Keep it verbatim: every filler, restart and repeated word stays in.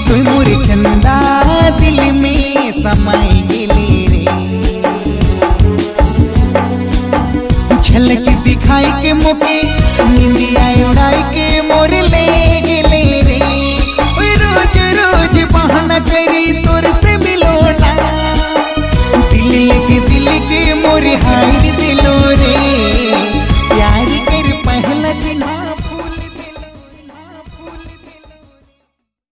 तू मोरे चंदा दिल में समाई गेली रे। झलक दिखाई के मोके निंदिया उड़ाई के मोर ले